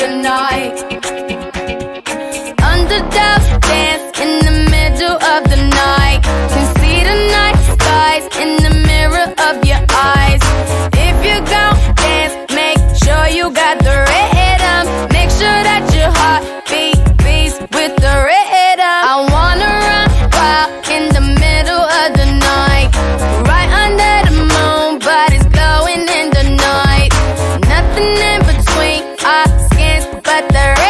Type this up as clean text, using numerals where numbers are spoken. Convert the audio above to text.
the night. Underdogs dance in the middle of the night. Can see the night skies in the mirror of your eyes. If you gon' dance, make sure you got the rhythm. Make sure that your heart beats with the rhythm. I wanna run wild in the middle of the night, right under the moon, but it's glowing in the night. Nothing in between our skins but the